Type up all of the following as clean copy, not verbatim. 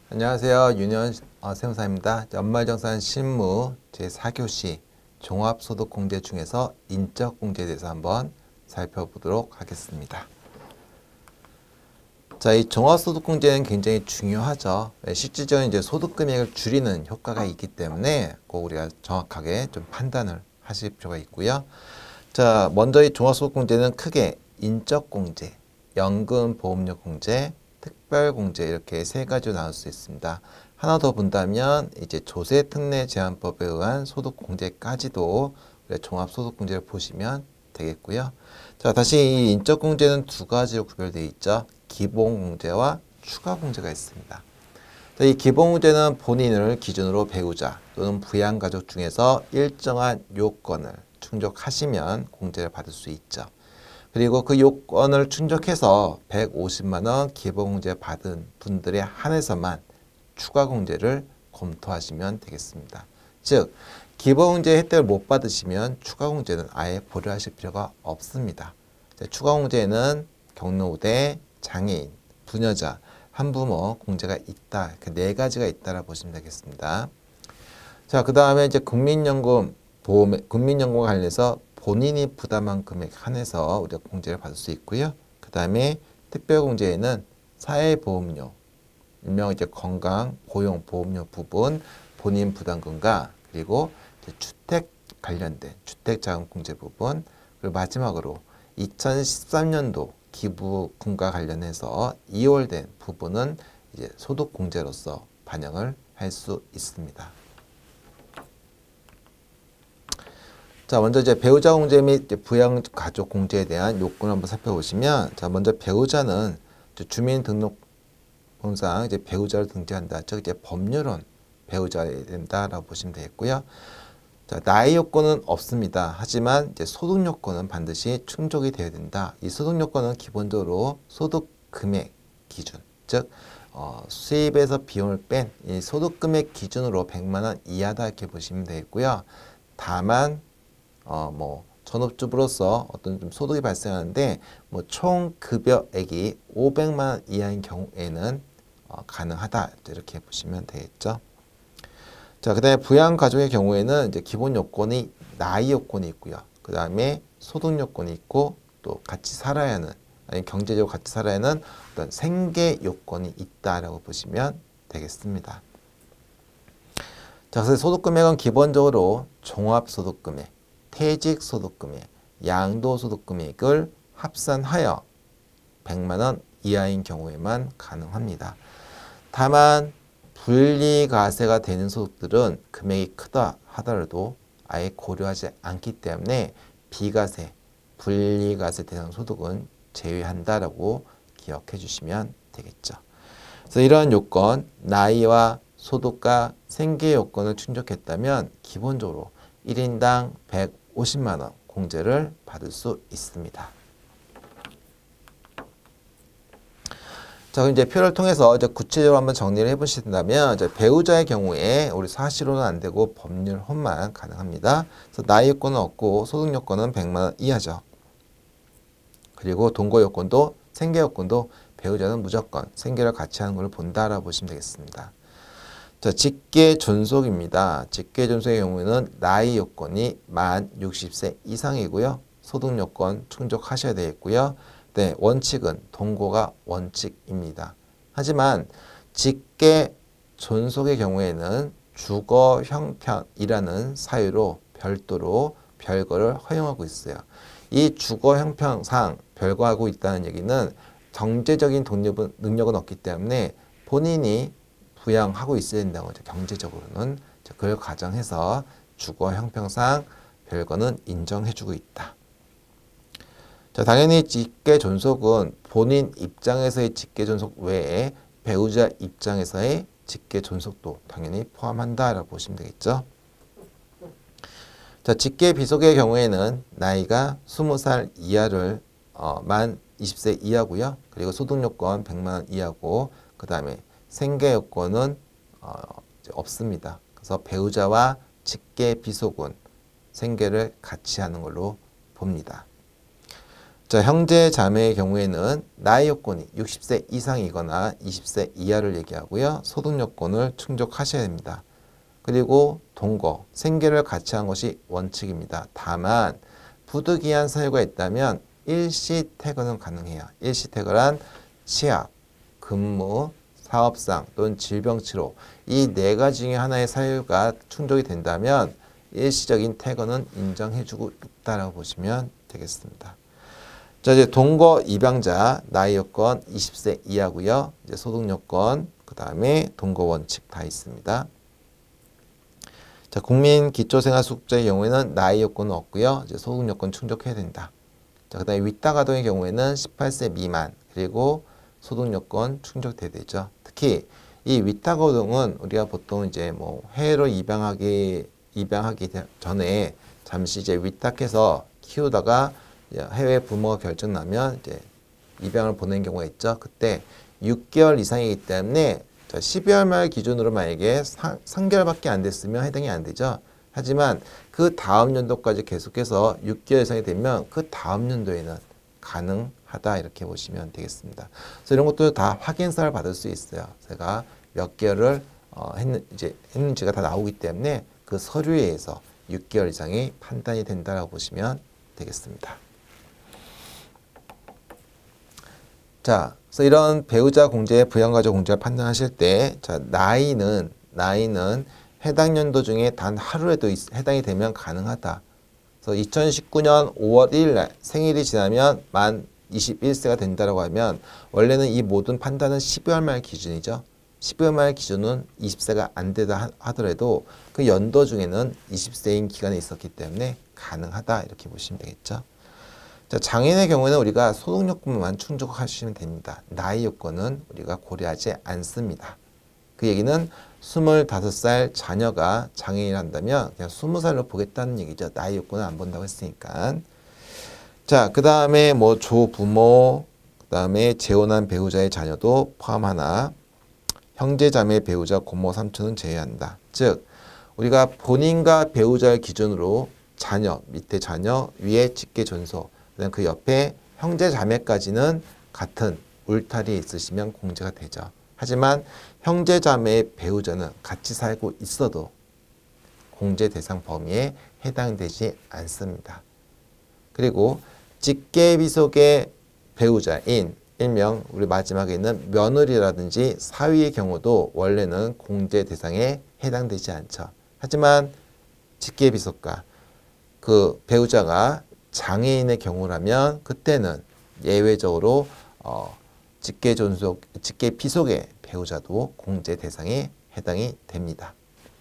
안녕하세요. 윤현 세무사입니다. 연말정산 실무 제4교시 종합소득공제 중에서 인적공제에 대해서 한번 살펴보도록 하겠습니다. 자, 이 종합소득공제는 굉장히 중요하죠. 실질적인 이제 소득금액을 줄이는 효과가 있기 때문에 꼭 우리가 정확하게 좀 판단을 하실 필요가 있고요. 자, 먼저 이 종합소득공제는 크게 인적공제, 연금보험료공제, 특별공제 이렇게 세 가지로 나눌 수 있습니다. 하나 더 본다면 이제 조세특례제한법에 의한 소득공제까지도 종합소득공제를 보시면 되겠고요. 자, 다시 이 인적공제는 두 가지로 구별되어 있죠. 기본공제와 추가공제가 있습니다. 자, 이 기본공제는 본인을 기준으로 배우자 또는 부양가족 중에서 일정한 요건을 충족하시면 공제를 받을 수 있죠. 그리고 그 요건을 충족해서 150만 원 기본공제 받은 분들에 한해서만 추가공제를 검토하시면 되겠습니다. 즉, 기본공제 혜택을 못 받으시면 추가공제는 아예 고려하실 필요가 없습니다. 추가공제에는 경로우대, 장애인, 부녀자, 한부모 공제가 있다. 그 네 가지가 있다라 보시면 되겠습니다. 자, 그 다음에 이제 국민연금 국민연금과 관련해서 본인이 부담한 금액 한해서 우리가 공제를 받을 수 있고요. 그 다음에 특별공제에는 사회보험료, 일명 이제 건강, 고용, 보험료 부분, 본인 부담금과 그리고 이제 주택 관련된 주택자금공제 부분, 그리고 마지막으로 2013년도 기부금과 관련해서 2월된 부분은 이제 소득공제로서 반영을 할 수 있습니다. 자, 먼저 이제 배우자 공제 및 부양가족 공제에 대한 요건을 한번 살펴보시면, 자, 먼저 배우자는 주민등록번호상 이제 배우자를 등재한다. 즉 이제 법률은 배우자가 된다라고 보시면 되겠고요. 자, 나이 요건은 없습니다. 하지만 이제 소득 요건은 반드시 충족이 되어야 된다. 이 소득 요건은 기본적으로 소득 금액 기준, 즉 수입에서 비용을 뺀 이 소득 금액 기준으로 100만 원 이하다 이렇게 보시면 되겠고요. 다만 전업주부로서 어떤 좀 소득이 발생하는데 총 급여액이 500만 원 이하인 경우에는 가능하다 이렇게 보시면 되겠죠. 자, 그다음에 부양가족의 경우에는 이제 기본 요건이 나이 요건이 있고요. 그 다음에 소득 요건이 있고 또 같이 살아야 하는 아니면 경제적으로 같이 살아야 하는 어떤 생계 요건이 있다라고 보시면 되겠습니다. 자, 그래서 소득금액은 기본적으로 종합소득금액, 퇴직소득금액, 양도소득금액을 합산하여 100만 원 이하인 경우에만 가능합니다. 다만 분리과세가 되는 소득들은 금액이 크다 하더라도 아예 고려하지 않기 때문에 비과세, 분리과세 대상 소득은 제외한다라고 기억해 주시면 되겠죠. 그래서 이러한 요건, 나이와 소득과 생계 요건을 충족했다면 기본적으로 1인당 150만 원 공제를 받을 수 있습니다. 자, 그럼 이제 표를 통해서 이제 구체적으로 한번 정리를 해보신다면, 이제 배우자의 경우에 우리 사실로는 안 되고 법률혼만 가능합니다. 그래서 나이 요건은 없고 소득 요건은 100만 원 이하죠. 그리고 동거 요건도 생계 요건도 배우자는 무조건 생계를 같이 하는 걸 본다라고 보시면 되겠습니다. 자, 직계 존속입니다. 직계 존속의 경우에는 나이 요건이 만 60세 이상이고요. 소득 요건 충족하셔야 되겠고요. 네, 원칙은 동거가 원칙입니다. 하지만 직계 존속의 경우에는 주거 형편이라는 사유로 별도로 별거를 허용하고 있어요. 이 주거 형편상 별거하고 있다는 얘기는 경제적인 능력은 없기 때문에 본인이 부양하고 있어야 된다는 거죠. 경제적으로는. 그걸 가정해서 주거 형편상 별거는 인정해주고 있다. 자, 당연히 직계 존속은 본인 입장에서의 직계 존속 외에 배우자 입장에서의 직계 존속도 당연히 포함한다라고 보시면 되겠죠. 자, 직계 비속의 경우에는 나이가 20살 이하를 만 20세 이하고요. 그리고 소득 요건 100만 원 이하고 그 다음에 생계 요건은 없습니다. 그래서 배우자와 직계 비속은 생계를 같이 하는 걸로 봅니다. 자, 형제 자매의 경우에는 나이 요건이 60세 이상이거나 20세 이하를 얘기하고요. 소득 요건을 충족하셔야 됩니다. 그리고 동거, 생계를 같이 한 것이 원칙입니다. 다만 부득이한 사유가 있다면 일시 퇴거는 가능해요. 일시 퇴거란 취약, 근무, 사업상 또는 질병치료 이 네 가지 중에 하나의 사유가 충족이 된다면 일시적인 퇴거는 인정해주고 있다라고 보시면 되겠습니다. 자, 이제 동거 입양자 나이 요건 20세 이하고요. 이제 소득 요건 그 다음에 동거 원칙 다 있습니다. 자, 국민 기초생활수급자의 경우에는 나이 요건은 없고요. 이제 소득 요건 충족해야 된다. 자, 그 다음에 윗다가동의 경우에는 18세 미만 그리고 소득 요건 충족돼야 되죠. 특히 이 윗다가동은 우리가 보통 이제 뭐 해외로 입양하기 전에 잠시 이제 위탁해서 키우다가 해외 부모가 결정 나면 이제 입양을 보낸 경우가 있죠. 그때 6개월 이상이기 때문에 12월 말 기준으로 만약에 3개월밖에 안 됐으면 해당이 안 되죠. 하지만 그 다음 연도까지 계속해서 6개월 이상이 되면 그 다음 연도에는 가능하다 이렇게 보시면 되겠습니다. 그래서 이런 것도 다 확인서를 받을 수 있어요. 제가 몇 개월을 했는지가 다 나오기 때문에 그 서류에 의해서 6개월 이상이 판단이 된다라고 보시면 되겠습니다. 자, 그래서 이런 배우자 공제, 부양가족 공제를 판단하실 때, 자, 나이는 해당 연도 중에 단 하루에도 해당이 되면 가능하다. 그래서 2019년 5월 1일 날 생일이 지나면 만 21세가 된다라고 하면 원래는 이 모든 판단은 12월 말 기준이죠. 12월 말 기준은 20세가 안 되다 하더라도 그 연도 중에는 20세인 기간이 있었기 때문에 가능하다 이렇게 보시면 되겠죠. 자, 장애인의 경우에는 우리가 소득 요건만 충족하시면 됩니다. 나이 요건은 우리가 고려하지 않습니다. 그 얘기는 25살 자녀가 장애인을 한다면 그냥 20살로 보겠다는 얘기죠. 나이 요건은 안 본다고 했으니까. 자, 그 다음에 뭐 조부모, 그 다음에 재혼한 배우자의 자녀도 포함하나 형제 자매 배우자 고모 삼촌은 제외한다. 즉 우리가 본인과 배우자를 기준으로 자녀, 밑에 자녀, 위에 직계 존소 그 옆에 형제 자매까지는 같은 울타리에 있으시면 공제가 되죠. 하지만 형제 자매의 배우자는 같이 살고 있어도 공제 대상 범위에 해당되지 않습니다. 그리고 직계 비속의 배우자인 일명 우리 마지막에 있는 며느리라든지 사위의 경우도 원래는 공제 대상에 해당되지 않죠. 하지만 직계 비속가 그 배우자가 장애인의 경우라면 그때는 예외적으로 직계 비속의 배우자도 공제 대상에 해당이 됩니다.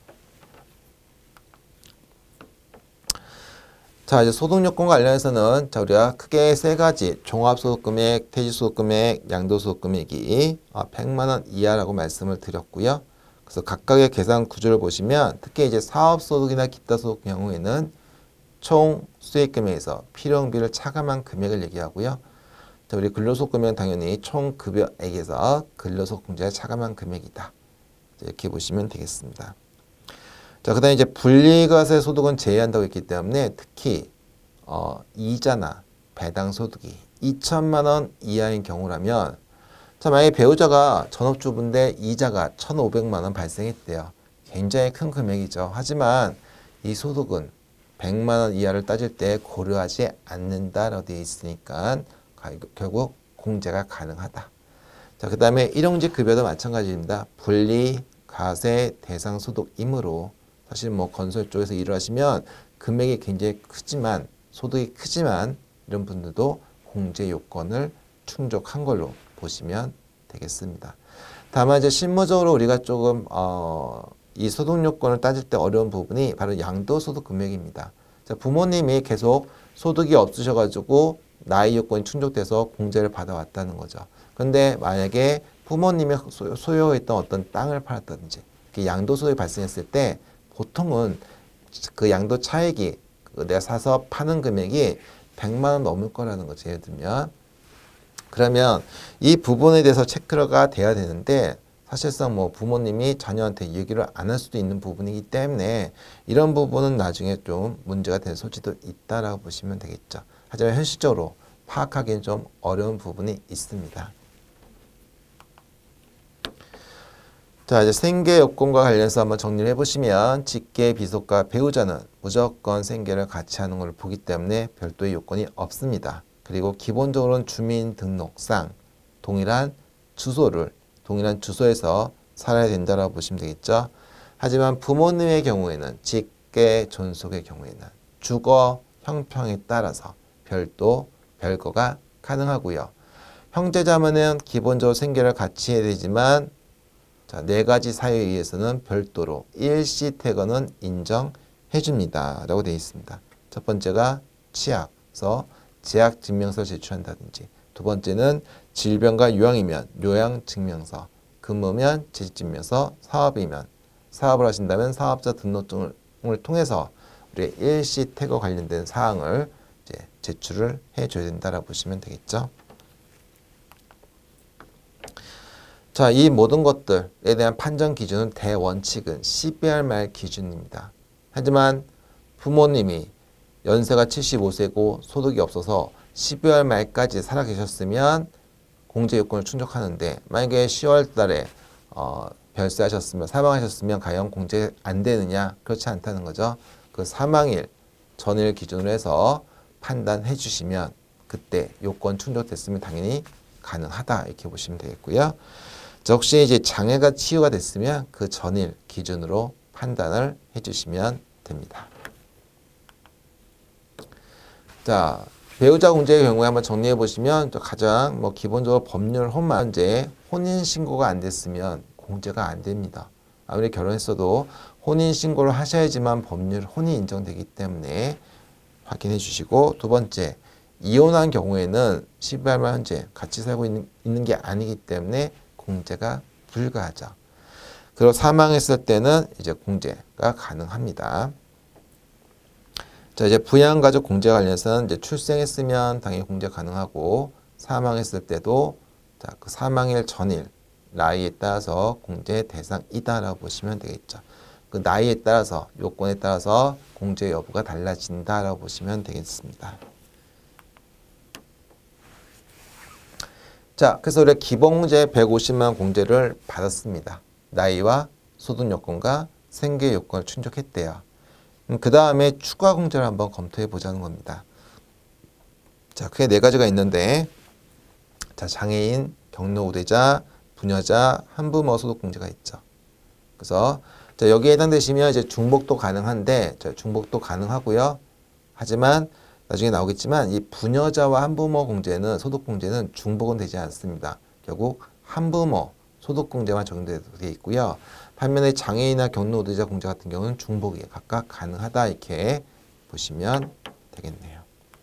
자, 이제 소득 요건과 관련해서는 자, 우리가 크게 세 가지 종합소득금액, 퇴직소득금액, 양도소득금액이 100만 원 이하라고 말씀을 드렸고요. 그래서 각각의 계산 구조를 보시면 특히 이제 사업소득이나 기타 소득 경우에는 총 수익금액에서 필요용비를 차감한 금액을 얘기하고요. 자, 우리 근로소득금액은 당연히 총 급여액에서 근로소득 공제를 차감한 금액이다. 이렇게 보시면 되겠습니다. 자, 그 다음에 이제 분리과세 소득은 제외한다고 했기 때문에 특히 이자나 배당 소득이 2천만 원 이하인 경우라면 자, 만약에 배우자가 전업주부인데 이자가 1,500만 원 발생했대요. 굉장히 큰 금액이죠. 하지만 이 소득은 100만 원 이하를 따질 때 고려하지 않는다라고 되어 있으니까 결국 공제가 가능하다. 자, 그 다음에 일용직 급여도 마찬가지입니다. 분리, 과세, 대상 소득이므로 사실 뭐 건설 쪽에서 일을 하시면 금액이 굉장히 크지만 소득이 크지만 이런 분들도 공제 요건을 충족한 걸로 보시면 되겠습니다. 다만 이제 실무적으로 우리가 조금 이 소득 요건을 따질 때 어려운 부분이 바로 양도소득 금액입니다. 자, 부모님이 계속 소득이 없으셔가지고 나이 요건이 충족돼서 공제를 받아왔다는 거죠. 그런데 만약에 부모님이 소유했던 어떤 땅을 팔았다든지 양도소득이 발생했을 때 보통은 그 양도 차익이 내가 사서 파는 금액이 100만 원 넘을 거라는 거죠. 예를 들면 그러면 이 부분에 대해서 체크가 돼야 되는데 사실상 뭐 부모님이 자녀한테 얘기를 안 할 수도 있는 부분이기 때문에 이런 부분은 나중에 좀 문제가 될 소지도 있다라고 보시면 되겠죠. 하지만 현실적으로 파악하기는 좀 어려운 부분이 있습니다. 자, 이제 생계 요건과 관련해서 한번 정리를 해보시면 직계, 비속과 배우자는 무조건 생계를 같이 하는 걸 보기 때문에 별도의 요건이 없습니다. 그리고 기본적으로는 주민등록상 동일한 주소에서 살아야 된다라고 보시면 되겠죠. 하지만 부모님의 경우에는 직계, 존속의 경우에는 주거 형평에 따라서 별거가 가능하고요. 형제자매는 기본적으로 생계를 같이 해야 되지만 자, 4가지 사유에 의해서는 별도로 일시 퇴거는 인정해 줍니다. 라고 되어 있습니다. 첫 번째가 치약, 그래서 재약증명서를 제출한다든지, 두 번째는 질병과 요양이면 요양증명서, 근무면 재직증명서, 사업을 하신다면 사업자 등록증을 통해서 우리 일시 퇴거 관련된 사항을 이제 제출을 해줘야 된다라고 보시면 되겠죠. 자, 이 모든 것들에 대한 판정 기준은 대원칙은 12월 말 기준입니다. 하지만 부모님이 연세가 75세고 소득이 없어서 12월 말까지 살아계셨으면 공제 요건을 충족하는데 만약에 10월 달에 별세하셨으면 사망하셨으면 과연 공제 안 되느냐? 그렇지 않다는 거죠. 그 사망일 전일 기준으로 해서 판단해 주시면 그때 요건 충족됐으면 당연히 가능하다 이렇게 보시면 되겠고요. 혹시 이제 장애가 치유가 됐으면 그 전일 기준으로 판단을 해주시면 됩니다. 자, 배우자 공제의 경우에 한번 정리해 보시면 가장 기본적으로 법률 현재 혼인 신고가 안 됐으면 공제가 안 됩니다. 아무리 결혼했어도 혼인 신고를 하셔야지만 법률 혼이 인정되기 때문에 확인해 주시고, 두 번째 이혼한 경우에는 12월 말 현재 같이 살고 있는 게 아니기 때문에 공제가 불가하죠. 그리고 사망했을 때는 이제 공제가 가능합니다. 자, 이제 부양가족 공제 관련해서는 이제 출생했으면 당연히 공제 가능하고 사망했을 때도 자, 그 사망일 전일 나이에 따라서 공제 대상이다라고 보시면 되겠죠. 그 나이에 따라서 요건에 따라서 공제 여부가 달라진다라고 보시면 되겠습니다. 자, 그래서 우리가 기본공제 150만 공제를 받았습니다. 나이와 소득 요건과 생계 요건을 충족했대요. 그 다음에 추가 공제를 한번 검토해 보자는 겁니다. 자, 크게 4가지가 있는데, 자, 장애인, 경로우대자, 부녀자, 한부모 소득 공제가 있죠. 그래서 자, 여기에 해당되시면 이제 중복도 가능한데, 자, 중복도 가능하고요. 하지만 나중에 나오겠지만 이 부녀자와 한부모 공제는 소득 공제는 중복은 되지 않습니다. 결국 한부모 소득 공제만 적용되어 있고요. 반면에 장애인이나 경로우대자 공제 같은 경우는 중복이 각각 가능하다 이렇게 보시면 되겠네요.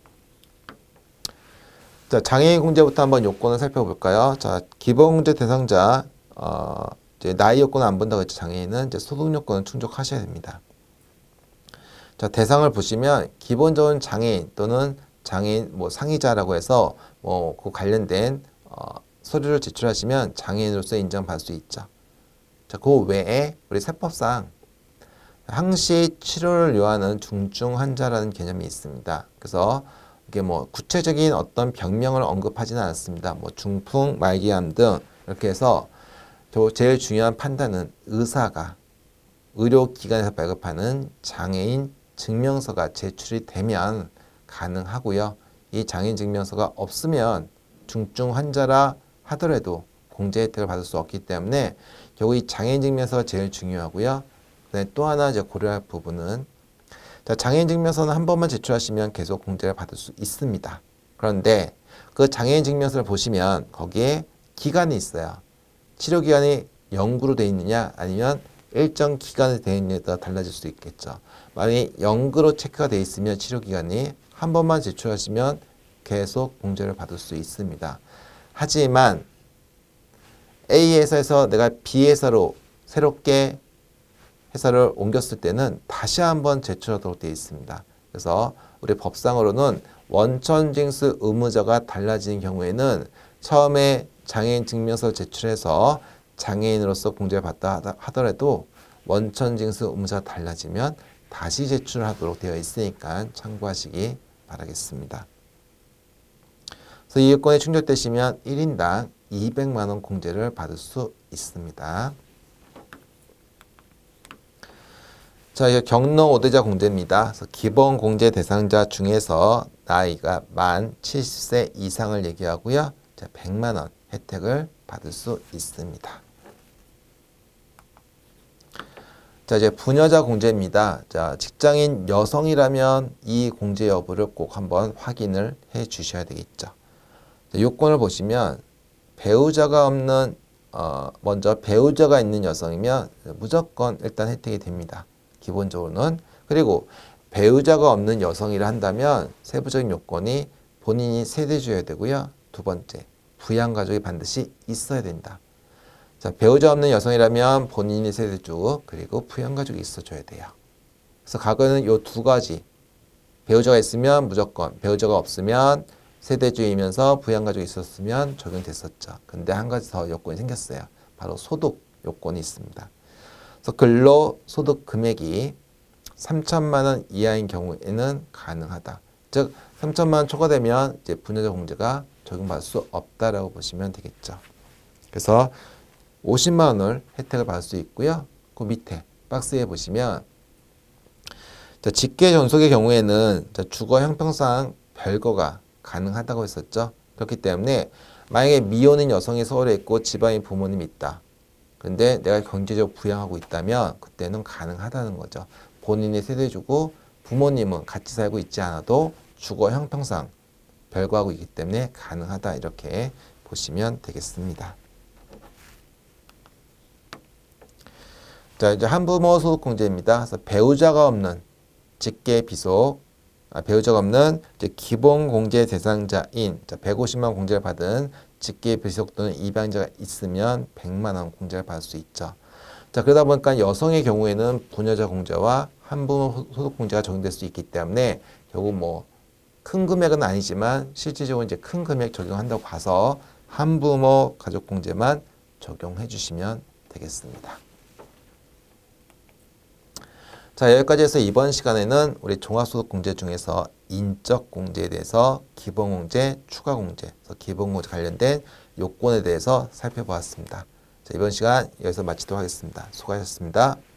자, 장애인 공제부터 한번 요건을 살펴볼까요? 자, 기본공제 대상자 이제 나이 요건을 안 본다고 했죠. 장애인은 이제 소득 요건을 충족하셔야 됩니다. 자, 대상을 보시면 기본적인 장애인 또는 장애인 상의자라고 해서 그 관련된 서류를 제출하시면 장애인으로서 인정받을 수 있죠. 자, 그 외에 우리 세법상 항시 치료를 요하는 중증 환자라는 개념이 있습니다. 그래서 이게 구체적인 어떤 병명을 언급하지는 않습니다. 중풍, 말기암 등 이렇게 해서 제일 중요한 판단은 의사가 의료기관에서 발급하는 장애인 증명서가 제출이 되면 가능하고요. 이 장애인 증명서가 없으면 중증 환자라 하더라도 공제 혜택을 받을 수 없기 때문에 결국 이 장애인 증명서가 제일 중요하고요. 그다음에 또 하나 이제 고려할 부분은 자, 장애인 증명서는 한 번만 제출하시면 계속 공제를 받을 수 있습니다. 그런데 그 장애인 증명서를 보시면 거기에 기간이 있어요. 치료 기간이 영구로 되어 있느냐 아니면 일정 기간이 되어 있느냐에 따라 달라질 수 있겠죠. 만약에 영구로 체크가 되어 있으면 치료 기간이 한 번만 제출하시면 계속 공제를 받을 수 있습니다. 하지만 A 회사에서 내가 B 회사로 새롭게 회사를 옮겼을 때는 다시 한번 제출하도록 되어 있습니다. 그래서 우리 법상으로는 원천징수 의무자가 달라지는 경우에는 처음에 장애인 증명서를 제출해서 장애인으로서 공제를 받다 하더라도 원천징수 의무자가 달라지면 다시 제출하도록 되어 있으니까 참고하시기 바라겠습니다. 그래서 이 요건이 충족되시면 1인당 200만 원 공제를 받을 수 있습니다. 자, 이게 경로 5대자 공제입니다. 그래서 기본 공제 대상자 중에서 나이가 만 70세 이상을 얘기하고요. 자, 100만 원 혜택을 받을 수 있습니다. 자, 이제 부녀자 공제입니다. 자, 직장인 여성이라면 이 공제 여부를 꼭 한번 확인을 해 주셔야 되겠죠. 자, 요건을 보시면 배우자가 없는 먼저 배우자가 있는 여성이면 무조건 일단 혜택이 됩니다. 기본적으로는. 그리고 배우자가 없는 여성이라 한다면 세부적인 요건이 본인이 세대주여야 되고요. 두 번째, 부양가족이 반드시 있어야 된다. 자, 배우자 없는 여성이라면 본인이 세대주 그리고 부양가족이 있어줘야 돼요. 그래서 과거에는 이 두 가지, 배우자가 있으면 무조건, 배우자가 없으면 세대주이면서 부양가족이 있었으면 적용됐었죠. 근데 한 가지 더 요건이 생겼어요. 바로 소득 요건이 있습니다. 그래서 근로소득 금액이 3천만 원 이하인 경우에는 가능하다. 즉 3천만 원 초과되면 이제 부녀자 공제가 적용받을 수 없다라고 보시면 되겠죠. 그래서 50만 원을 혜택을 받을 수 있고요. 그 밑에 박스에 보시면 자, 직계 존속의 경우에는 자, 주거 형평상 별거가 가능하다고 했었죠. 그렇기 때문에 만약에 미혼인 여성이 서울에 있고 지방에 부모님이 있다. 근데 내가 경제적으로 부양하고 있다면 그때는 가능하다는 거죠. 본인이 세대주고 부모님은 같이 살고 있지 않아도 주거 형평상 별거하고 있기 때문에 가능하다 이렇게 보시면 되겠습니다. 자, 이제 한부모 소득공제입니다. 그래서 배우자가 없는 직계 비속, 배우자가 없는 이제 기본 공제 대상자인 150만 공제를 받은 직계 비속 또는 입양자가 있으면 100만 원 공제를 받을 수 있죠. 자, 그러다 보니까 여성의 경우에는 부녀자 공제와 한부모 소득 공제가 적용될 수 있기 때문에 결국 뭐 큰 금액은 아니지만 실질적으로 이제 큰 금액 적용한다고 봐서 한부모 가족 공제만 적용해 주시면 되겠습니다. 자, 여기까지 해서 이번 시간에는 우리 종합소득공제 중에서 인적공제에 대해서 기본공제, 추가공제, 기본공제 관련된 요건에 대해서 살펴보았습니다. 자, 이번 시간 여기서 마치도록 하겠습니다. 수고하셨습니다.